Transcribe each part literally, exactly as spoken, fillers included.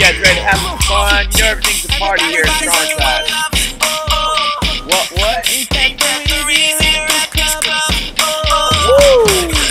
guys ready to have some fun? You know everything's a party here at Strongside. What, what? Woo!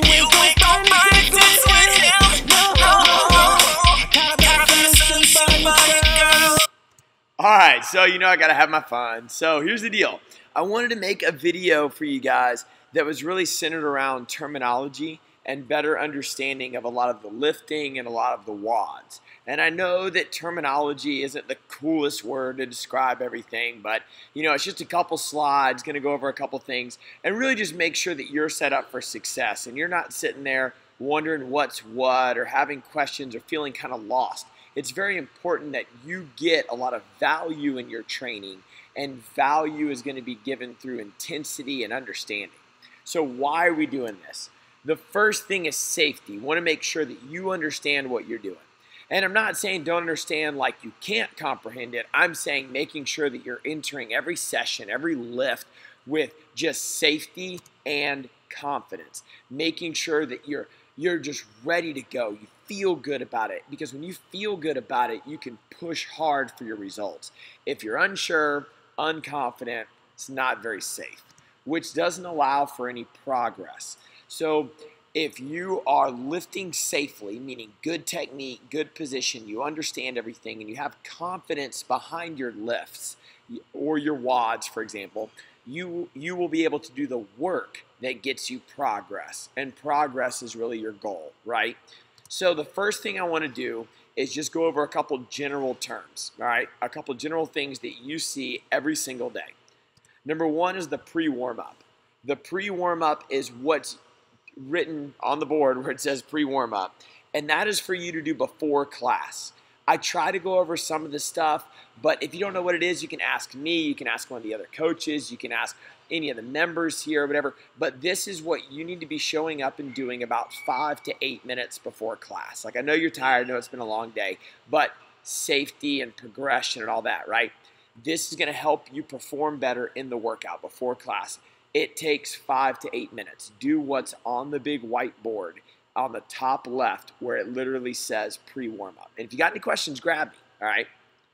Alright, so you know I gotta have my fun. So here's the deal. I wanted to make a video for you guys that was really centered around terminology and better understanding of a lot of the lifting and a lot of the W O Ds. And I know that terminology isn't the coolest word to describe everything, but you know, it's just a couple slides, gonna go over a couple things, and really just make sure that you're set up for success and you're not sitting there wondering what's what or having questions or feeling kind of lost. It's very important that you get a lot of value in your training, and value is going to be given through intensity and understanding. So why are we doing this? The first thing is safety. You want to make sure that you understand what you're doing. And I'm not saying don't understand like you can't comprehend it. I'm saying making sure that you're entering every session, every lift with just safety and confidence. Making sure that you're you're just ready to go. You feel good about it, because when you feel good about it, you can push hard for your results. If you're unsure, unconfident, it's not very safe, which doesn't allow for any progress. So if you are lifting safely, meaning good technique, good position, you understand everything, and you have confidence behind your lifts or your W O Ds, for example, you, you will be able to do the work that gets you progress. And progress is really your goal, right? So the first thing I want to do is just go over a couple general terms, all right? A couple general things that you see every single day. Number one is the pre-warm-up. The pre-warm-up is what's written on the board where it says pre-warm-up, and that is for you to do before class. I try to go over some of the stuff, but if you don't know what it is, you can ask me, you can ask one of the other coaches, you can ask any of the members here or whatever, but this is what you need to be showing up and doing about five to eight minutes before class. Like, I know you're tired, I know it's been a long day, but safety and progression and all that, right? This is going to help you perform better in the workout before class. It takes five to eight minutes. Do what's on the big whiteboard on the top left where it literally says pre-warm-up. And if you got any questions, grab me, all right?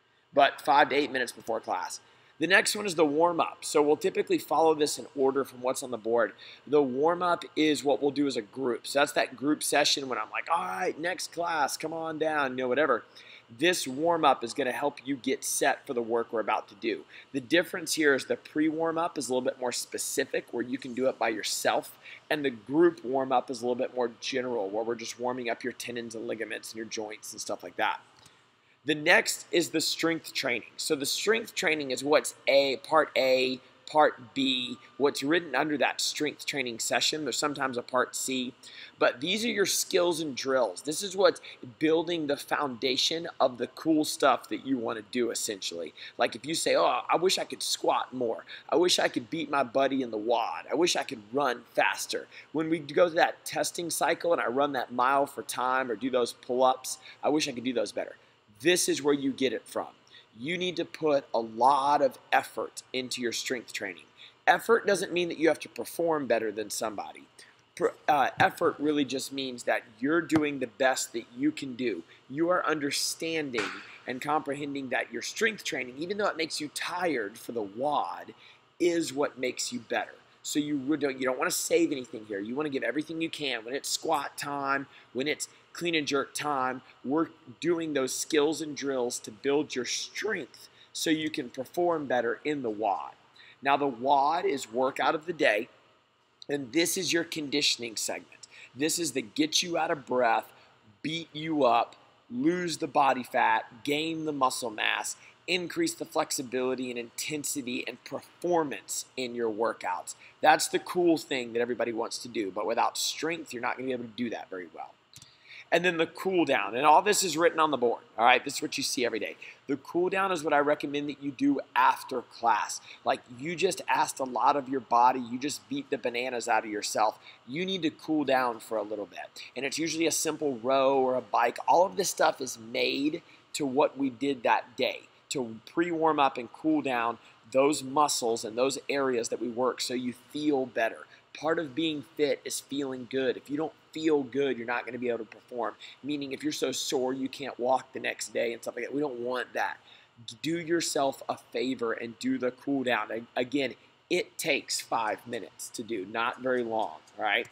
But five to eight minutes before class. The next one is the warm-up. So we'll typically follow this in order from what's on the board. The warm-up is what we'll do as a group. So that's that group session when I'm like, all right, next class, come on down, you know, whatever. This warm-up is going to help you get set for the work we're about to do. The difference here is the pre-warm-up is a little bit more specific, where you can do it by yourself, and the group warm-up is a little bit more general, where we're just warming up your tendons and ligaments and your joints and stuff like that. The next is the strength training. So the strength training is what's A, part A, part B, what's written under that strength training session. There's sometimes a part C, but these are your skills and drills. This is what's building the foundation of the cool stuff that you want to do, essentially. Like if you say, oh, I wish I could squat more. I wish I could beat my buddy in the W O D. I wish I could run faster. When we go to that testing cycle and I run that mile for time or do those pull-ups, I wish I could do those better. This is where you get it from. You need to put a lot of effort into your strength training. Effort doesn't mean that you have to perform better than somebody. Uh, effort really just means that you're doing the best that you can do. You are understanding and comprehending that your strength training, even though it makes you tired for the W O D, is what makes you better. So you don't, you don't want to save anything here. You want to give everything you can. When it's squat time, when it's clean and jerk time, we're doing those skills and drills to build your strength so you can perform better in the W O D. Now the W O D is workout of the day, and this is your conditioning segment. This is the get you out of breath, beat you up, lose the body fat, gain the muscle mass, increase the flexibility and intensity and performance in your workouts. That's the cool thing that everybody wants to do, but without strength, you're not going to be able to do that very well. And then the cool down, and all this is written on the board, all right? This is what you see every day. The cool down is what I recommend that you do after class. Like, you just asked a lot of your body, you just beat the bananas out of yourself. You need to cool down for a little bit. And it's usually a simple row or a bike. All of this stuff is made to what we did that day, to pre-warm up and cool down those muscles and those areas that we work so you feel better. Part of being fit is feeling good. If you don't feel good, you're not going to be able to perform. Meaning if you're so sore you can't walk the next day and stuff like that, we don't want that. Do yourself a favor and do the cool down. Again, it takes five minutes to do, not very long, all right?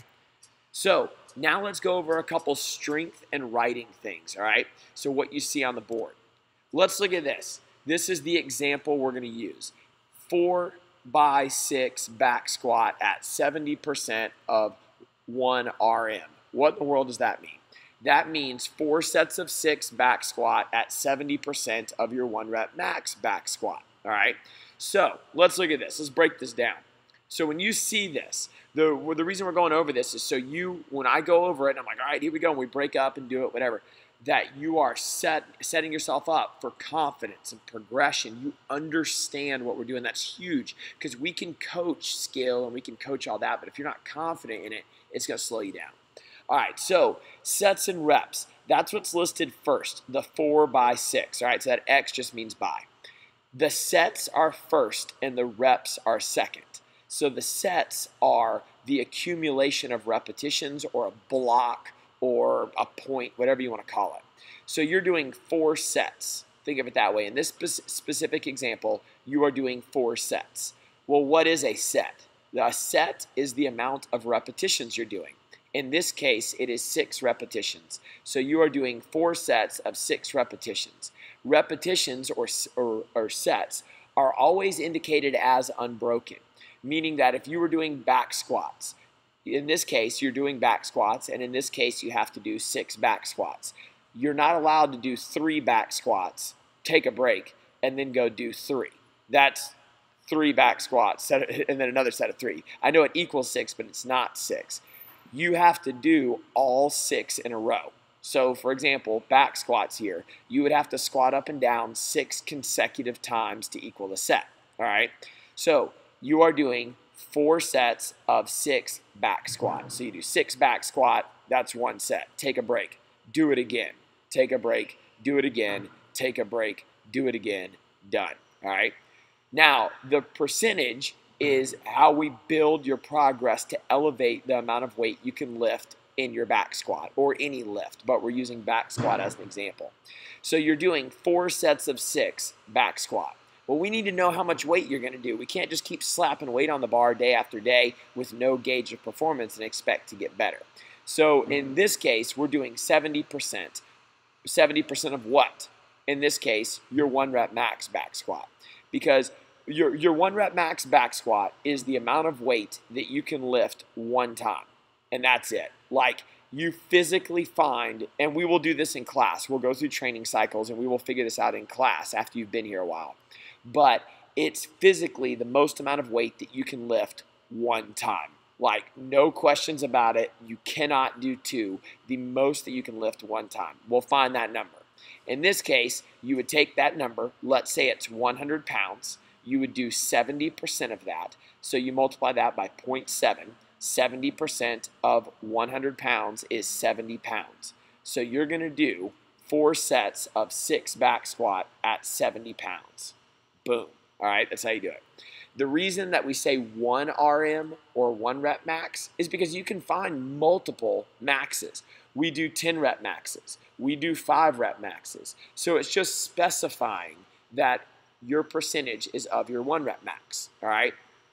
So now let's go over a couple strength and writing things, all right? So what you see on the board. Let's look at this. This is the example we're going to use. Four by six back squat at seventy percent of one R M. What in the world does that mean? That means four sets of six back squat at seventy percent of your one rep max back squat, all right? So let's look at this. Let's break this down. So when you see this, the, well, the reason we're going over this is so you, when I go over it, and I'm like, all right, here we go, and we break up and do it, whatever, that you are set, setting yourself up for confidence and progression. You understand what we're doing. That's huge because we can coach skill and we can coach all that, but if you're not confident in it, it's going to slow you down. All right, so sets and reps. That's what's listed first, the four by six. All right, so that X just means by. The sets are first and the reps are second. So the sets are the accumulation of repetitions or a block or a point, whatever you want to call it. So you're doing four sets. Think of it that way. In this spe- specific example, you are doing four sets. Well, what is a set? A set is the amount of repetitions you're doing. In this case, it is six repetitions. So you are doing four sets of six repetitions. Repetitions or, or, or sets are always indicated as unbroken, meaning that if you were doing back squats, in this case, you're doing back squats, and in this case, you have to do six back squats. You're not allowed to do three back squats, take a break, and then go do three. That's three back squats, set, and then another set of three. I know it equals six, but it's not six. You have to do all six in a row. So, for example, back squats here, you would have to squat up and down six consecutive times to equal the set, all right? So, you are doing four sets of six back squats. So you do six back squat, that's one set. Take a break, do it again. Take a break, do it again. Take a break, do it again. Done, all right? Now, the percentage is how we build your progress to elevate the amount of weight you can lift in your back squat or any lift, but we're using back squat as an example. So you're doing four sets of six back squat. Well, we need to know how much weight you're going to do. We can't just keep slapping weight on the bar day after day with no gauge of performance and expect to get better. So in this case, we're doing seventy percent. seventy percent of what? In this case, your one rep max back squat. Because your, your one rep max back squat is the amount of weight that you can lift one time. And that's it. Like, you physically find, and we will do this in class. We'll go through training cycles and we will figure this out in class after you've been here a while. But it's physically the most amount of weight that you can lift one time. Like, no questions about it. You cannot do two. The most that you can lift one time. We'll find that number. In this case, you would take that number, let's say it's one hundred pounds. You would do seventy percent of that. So you multiply that by zero point seven. seventy percent of one hundred pounds is seventy pounds. So you're going to do four sets of six back squat at seventy pounds. Boom. All right, that's how you do it. The reason that we say one R M or one rep max is because you can find multiple maxes. We do ten rep maxes. We do five rep maxes. So it's just specifying that your percentage is of your one rep max. All right.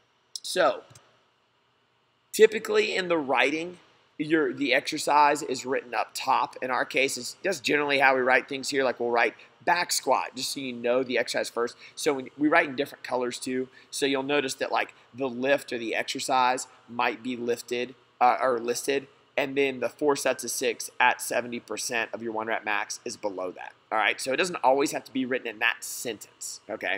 So typically in the writing, your the exercise is written up top. In our case, it's just generally how we write things here. Like we'll write back squat, just so you know the exercise first. So when we write in different colors too. So you'll notice that like the lift or the exercise might be lifted uh, or listed, and then the four sets of six at seventy percent of your one rep max is below that. All right. So it doesn't always have to be written in that sentence. Okay.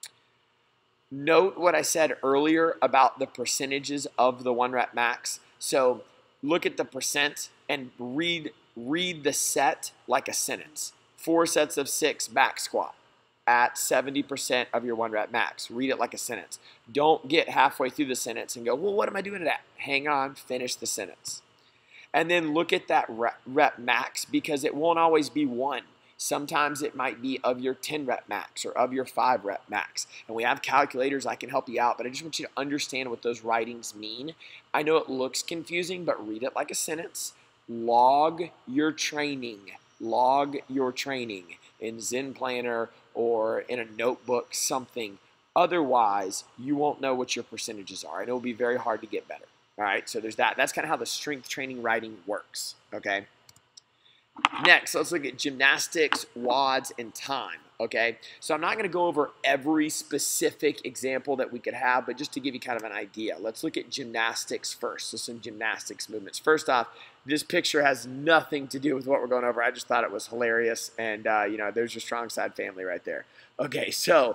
Note what I said earlier about the percentages of the one rep max. So look at the percent and read read the set like a sentence. Four sets of six back squat at seventy percent of your one rep max. Read it like a sentence. Don't get halfway through the sentence and go, well, what am I doing to that? Hang on, finish the sentence. And then look at that rep, rep max, because it won't always be one. Sometimes it might be of your ten rep max or of your five rep max. And we have calculators. I can help you out, but I just want you to understand what those writings mean. I know it looks confusing, but read it like a sentence. Log your training. Log your training in Zen Planner or in a notebook, something. Otherwise, you won't know what your percentages are, and it will be very hard to get better. All right, so there's that. That's kind of how the strength training writing works, okay? Next, let's look at gymnastics, W O Ds, and time, okay? So I'm not going to go over every specific example that we could have, but just to give you kind of an idea, let's look at gymnastics first. So some gymnastics movements. First off, this picture has nothing to do with what we're going over. I just thought it was hilarious, and, uh, you know, there's your Strongside family right there. Okay, so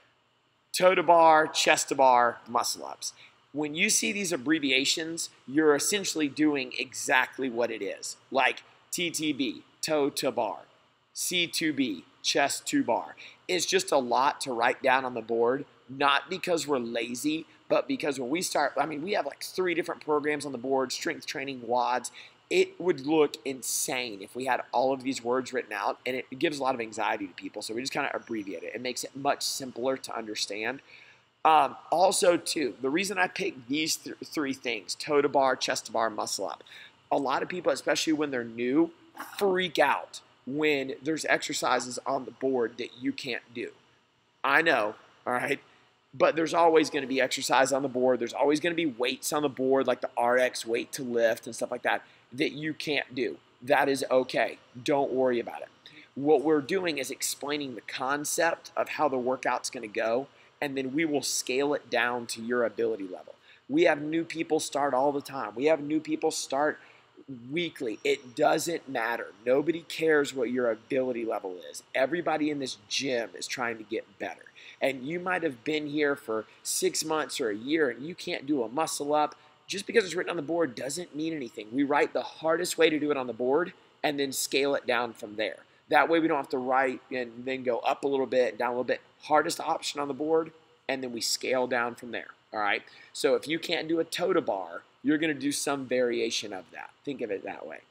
toe to bar, chest to bar, muscle ups. When you see these abbreviations, you're essentially doing exactly what it is. Like T T B, toe to bar, C two B, chest to bar. It's just a lot to write down on the board, not because we're lazy, but because when we start, I mean, we have like three different programs on the board, strength training, W O Ds. It would look insane if we had all of these words written out, and it gives a lot of anxiety to people, so we just kind of abbreviate it. It makes it much simpler to understand. Um, also, too, the reason I picked these th three things, toe to bar, chest to bar, muscle up, a lot of people, especially when they're new, freak out when there's exercises on the board that you can't do. I know, all right? But there's always going to be exercise on the board. There's always going to be weights on the board, like the R X weight to lift and stuff like that, that you can't do. That is okay. Don't worry about it. What we're doing is explaining the concept of how the workout's going to go, and then we will scale it down to your ability level. We have new people start all the time. We have new people start weekly. It doesn't matter. Nobody cares what your ability level is. Everybody in this gym is trying to get better. And you might have been here for six months or a year and you can't do a muscle up. Just because it's written on the board doesn't mean anything. We write the hardest way to do it on the board and then scale it down from there. That way we don't have to write and then go up a little bit, down a little bit. Hardest option on the board, and then we scale down from there. All right? So if you can't do a toe to bar, you're going to do some variation of that. Think of it that way.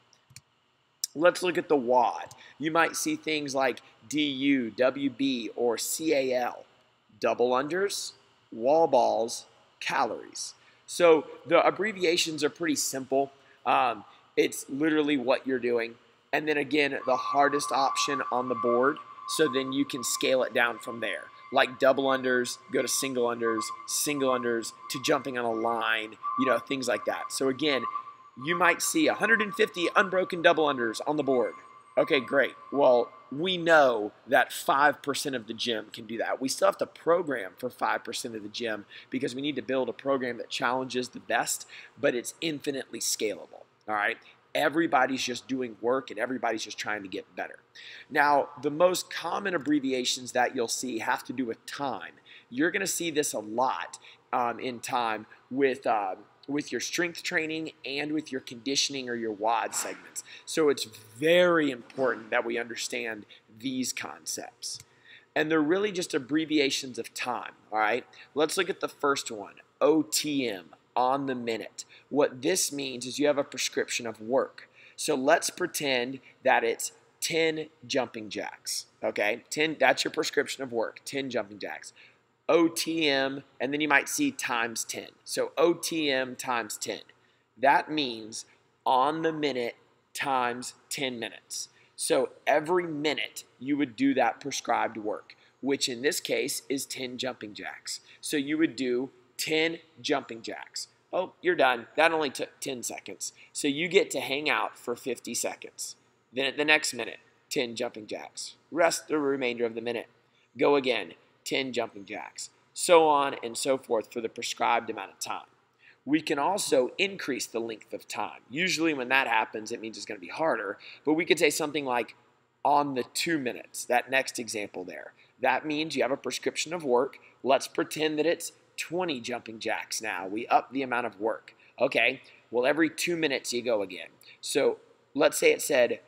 Let's look at the W O D. You might see things like D U, W B, or C A L. Double unders, wall balls, calories. So the abbreviations are pretty simple. Um, it's literally what you're doing. And then again, the hardest option on the board. So then you can scale it down from there. Like double unders, go to single unders, single unders, to jumping on a line, you know, things like that. So again, you might see one hundred fifty unbroken double unders on the board. Okay, great. Well, we know that five percent of the gym can do that. We still have to program for five percent of the gym because we need to build a program that challenges the best, but it's infinitely scalable, all right? Everybody's just doing work and everybody's just trying to get better. Now, the most common abbreviations that you'll see have to do with time. You're going to see this a lot um, in time with, uh, with your strength training and with your conditioning or your W O D segments. So it's very important that we understand these concepts. And they're really just abbreviations of time, all right? Let's look at the first one, O T M. On the minute. What this means is you have a prescription of work. So let's pretend that it's ten jumping jacks, okay? ten, that's your prescription of work, ten jumping jacks. O T M, and then you might see times ten. So O T M times ten. That means on the minute times ten minutes. So every minute you would do that prescribed work, which in this case is ten jumping jacks. So you would do ten jumping jacks. Oh, you're done. That only took ten seconds. So you get to hang out for fifty seconds. Then at the next minute, ten jumping jacks. Rest the remainder of the minute. Go again, ten jumping jacks. So on and so forth for the prescribed amount of time. We can also increase the length of time. Usually when that happens, it means it's going to be harder. But we could say something like on the two minutes, that next example there. That means you have a prescription of work. Let's pretend that it's twenty jumping jacks now. We up the amount of work. Okay, well, every two minutes you go again. So let's say it said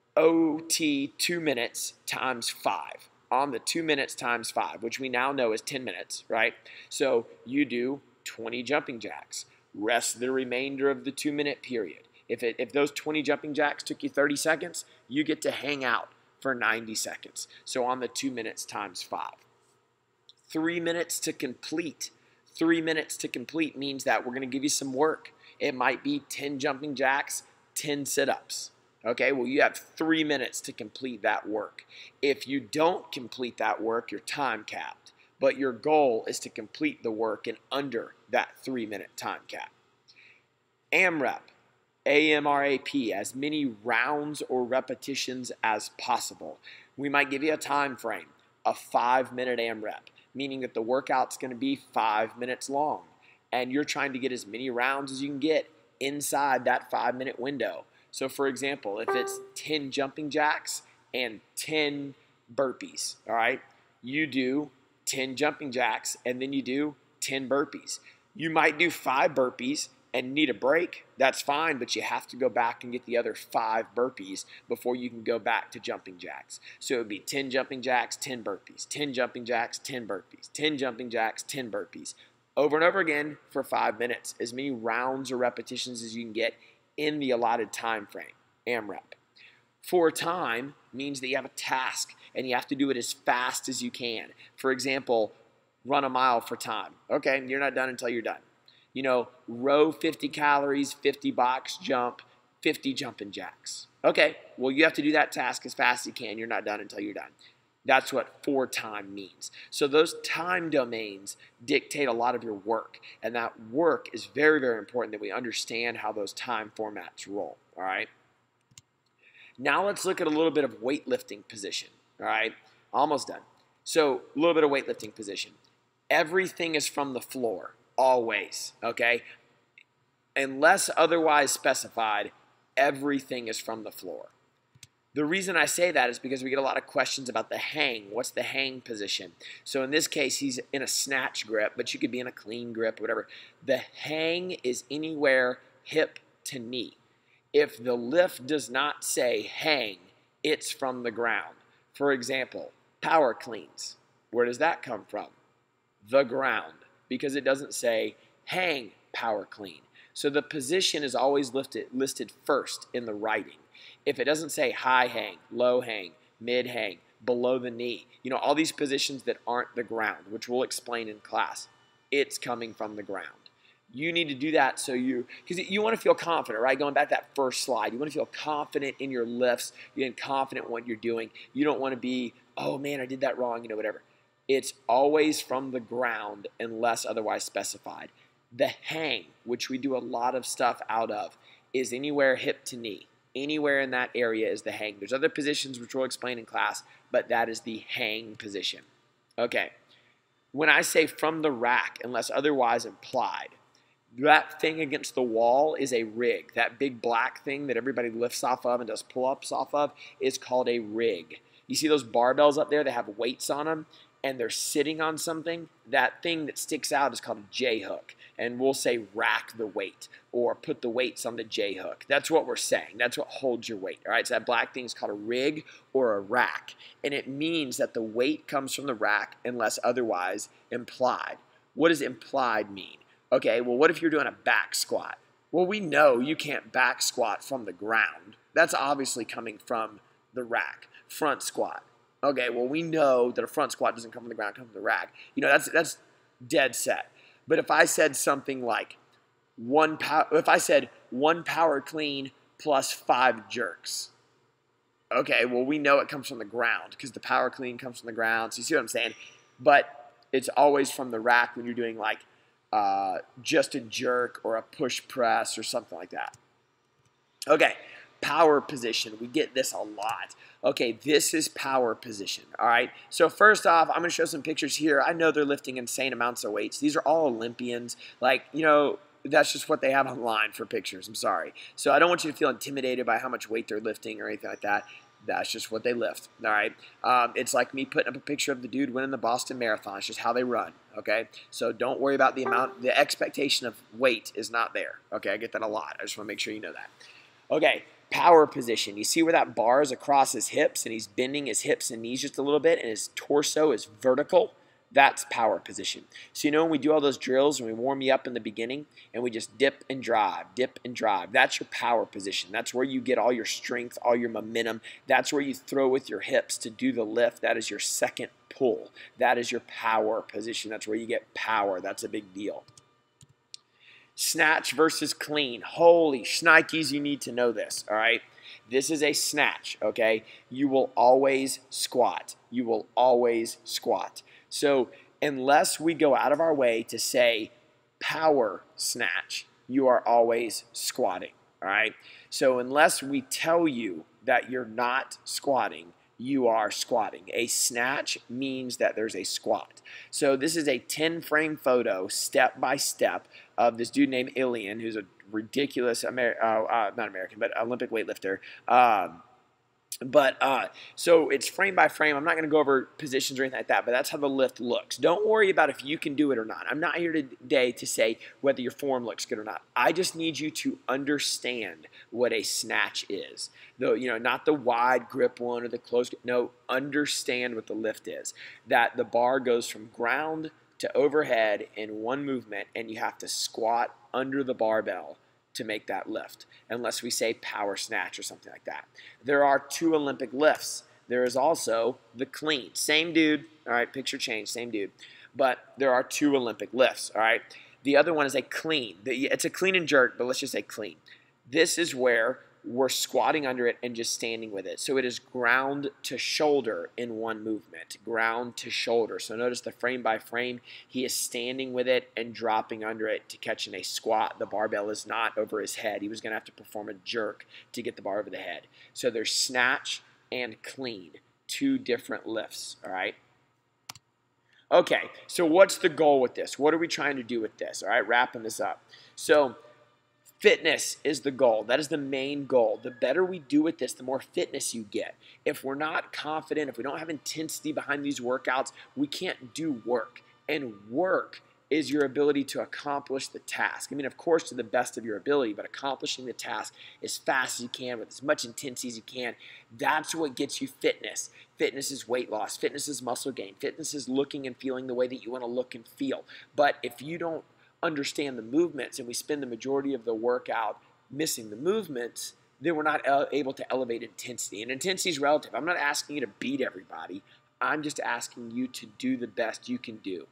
O T two minutes times five. On the two minutes times five, which we now know is ten minutes, right? So you do twenty jumping jacks. Rest the remainder of the two minute period. If, it, if those twenty jumping jacks took you thirty seconds, you get to hang out for ninety seconds. So on the two minutes times five. Three minutes to complete. Three minutes to complete means that we're going to give you some work. It might be ten jumping jacks, ten sit-ups. Okay, well, you have three minutes to complete that work. If you don't complete that work, you're time capped. But your goal is to complete the work in under that three-minute time cap. AMRAP, A M R A P, as many rounds or repetitions as possible. We might give you a time frame, a five-minute AMRAP, meaning that the workout's going to be five minutes long, and you're trying to get as many rounds as you can get inside that five-minute window. So, for example, if it's ten jumping jacks and ten burpees, all right, you do ten jumping jacks and then you do ten burpees. You might do five burpees and need a break. That's fine, but you have to go back and get the other five burpees before you can go back to jumping jacks. So it would be ten jumping jacks, ten burpees, ten jumping jacks, ten burpees, ten jumping jacks, ten burpees. Over and over again for five minutes, as many rounds or repetitions as you can get in the allotted time frame, AMRAP. For time means that you have a task and you have to do it as fast as you can. For example, run a mile for time. Okay, you're not done until you're done. You know, row fifty calories, fifty box jump, fifty jumping jacks. Okay, well, you have to do that task as fast as you can. You're not done until you're done. That's what for time means. So those time domains dictate a lot of your work. And that work is very, very important that we understand how those time formats roll. All right. Now let's look at a little bit of weightlifting position. All right. Almost done. So a little bit of weightlifting position. Everything is from the floor. Always. Okay. Unless otherwise specified, everything is from the floor. The reason I say that is because we get a lot of questions about the hang. What's the hang position? So in this case, he's in a snatch grip, but you could be in a clean grip, whatever. The hang is anywhere hip to knee. If the lift does not say hang, it's from the ground. For example, power cleans. Where does that come from? The ground, because it doesn't say hang power clean. So the position is always lifted, listed first in the writing. If it doesn't say high hang, low hang, mid hang, below the knee, you know, all these positions that aren't the ground, which we'll explain in class, it's coming from the ground. You need to do that so you, because you want to feel confident, right? Going back to that first slide, you want to feel confident in your lifts, you're confident in what you're doing. You don't want to be, oh man, I did that wrong, you know, whatever. It's always from the ground unless otherwise specified. The hang, which we do a lot of stuff out of, is anywhere hip to knee. Anywhere in that area is the hang. There's other positions which we'll explain in class, but that is the hang position. Okay. When I say from the rack, unless otherwise implied, that thing against the wall is a rig. That big black thing that everybody lifts off of and does pull-ups off of is called a rig. You see those barbells up there that have weights on them, and they're sitting on something? That thing that sticks out is called a J-hook. And we'll say rack the weight or put the weights on the J-hook. That's what we're saying. That's what holds your weight. All right, so that black thing is called a rig or a rack. And it means that the weight comes from the rack unless otherwise implied. What does implied mean? Okay, well, what if you're doing a back squat? Well, we know you can't back squat from the ground. That's obviously coming from the rack. Front squat. Okay, well, we know that a front squat doesn't come from the ground, it comes from the rack. You know, that's that's dead set. But if I said something like one power, if I said one power clean plus five jerks, okay, well, we know it comes from the ground because the power clean comes from the ground. So you see what I'm saying? But it's always from the rack when you're doing like uh, just a jerk or a push press or something like that. Okay, power position. We get this a lot. Okay, this is power position, all right? So first off, I'm going to show some pictures here. I know they're lifting insane amounts of weights. These are all Olympians. Like, you know, that's just what they have online for pictures. I'm sorry. So I don't want you to feel intimidated by how much weight they're lifting or anything like that. That's just what they lift, all right? Um, it's like me putting up a picture of the dude winning the Boston Marathon. It's just how they run, okay? So don't worry about the amount. The expectation of weight is not there, okay? I get that a lot. I just want to make sure you know that. Okay. Power position. You see where that bar is across his hips and he's bending his hips and knees just a little bit and his torso is vertical? That's power position. So you know when we do all those drills and we warm you up in the beginning and we just dip and drive, dip and drive, that's your power position. That's where you get all your strength, all your momentum. That's where you throw with your hips to do the lift. That is your second pull. That is your power position. That's where you get power. That's a big deal. Snatch versus clean. Holy shnikes, you need to know this, all right? This is a snatch, okay? You will always squat. You will always squat. So unless we go out of our way to say power snatch, you are always squatting, all right? So unless we tell you that you're not squatting, you are squatting. A snatch means that there's a squat. So this is a ten frame photo, step by step, of this dude named Ilian, who's a ridiculous, Amer uh, uh, not American, but Olympic weightlifter. Um, But, uh, so it's frame by frame. I'm not going to go over positions or anything like that, but that's how the lift looks. Don't worry about if you can do it or not. I'm not here today to say whether your form looks good or not. I just need you to understand what a snatch is. Though, you know, not the wide grip one or the close grip. No, understand what the lift is. That the bar goes from ground to overhead in one movement, and you have to squat under the barbell to make that lift, unless we say power snatch or something like that. There are two Olympic lifts. There is also the clean. Same dude, all right, picture change, same dude. But there are two Olympic lifts, all right? The other one is a clean. It's a clean and jerk, but let's just say clean. This is where we're squatting under it and just standing with it. So it is ground to shoulder in one movement, ground to shoulder. So notice the frame by frame, he is standing with it and dropping under it to catch in a squat. The barbell is not over his head. He was going to have to perform a jerk to get the bar over the head. So there's snatch and clean, two different lifts, all right? Okay, so what's the goal with this? What are we trying to do with this? All right, wrapping this up. So fitness is the goal. That is the main goal. The better we do with this, the more fitness you get. If we're not confident, if we don't have intensity behind these workouts, we can't do work. And work is your ability to accomplish the task. I mean, of course, to the best of your ability, but accomplishing the task as fast as you can with as much intensity as you can, that's what gets you fitness. Fitness is weight loss. Fitness is muscle gain. Fitness is looking and feeling the way that you want to look and feel. But if you don't understand the movements and we spend the majority of the workout missing the movements, then we're not able to elevate intensity. And intensity is relative. I'm not asking you to beat everybody. I'm just asking you to do the best you can do.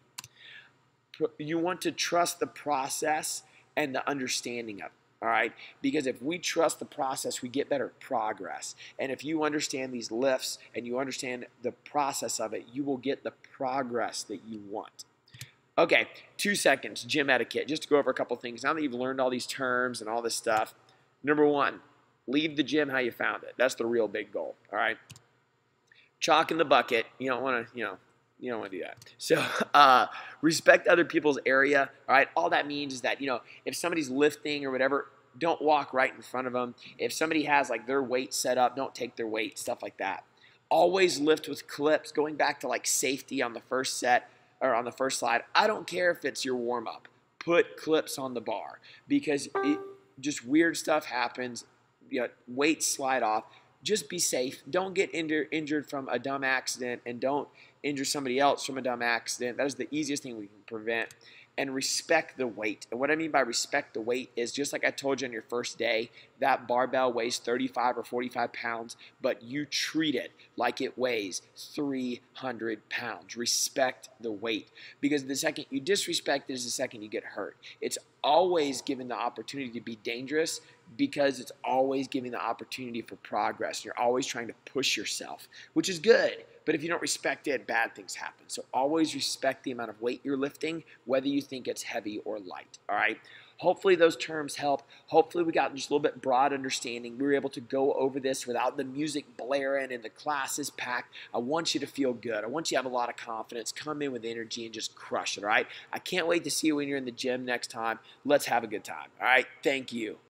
You want to trust the process and the understanding of it. All right, because if we trust the process, we get better progress. And if you understand these lifts and you understand the process of it, you will get the progress that you want. Okay, two seconds, gym etiquette, just to go over a couple things. Now that you've learned all these terms and all this stuff, number one, leave the gym how you found it. That's the real big goal, all right? Chalk in the bucket. You don't want to, you know, you don't want to do that. So uh, respect other people's area, all right? All that means is that, you know, if somebody's lifting or whatever, don't walk right in front of them. If somebody has, like, their weight set up, don't take their weight, stuff like that. Always lift with clips, going back to, like, safety on the first set, or on the first slide. I don't care if it's your warm-up. Put clips on the bar because it, just weird stuff happens. You know, weights slide off. Just be safe. Don't get injur injured from a dumb accident, and don't injure somebody else from a dumb accident. That is the easiest thing we can prevent. And respect the weight. And what I mean by respect the weight is, just like I told you on your first day, that barbell weighs thirty-five or forty-five pounds, but you treat it like it weighs three hundred pounds. Respect the weight. Because the second you disrespect it is the second you get hurt. It's always given the opportunity to be dangerous, because it's always giving the opportunity for progress. You're always trying to push yourself, which is good. But if you don't respect it, bad things happen. So always respect the amount of weight you're lifting, whether you think it's heavy or light, all right? Hopefully those terms help. Hopefully we got just a little bit broad understanding. We were able to go over this without the music blaring and the classes packed. I want you to feel good. I want you to have a lot of confidence. Come in with energy and just crush it, all right? I can't wait to see you when you're in the gym next time. Let's have a good time, all right? Thank you.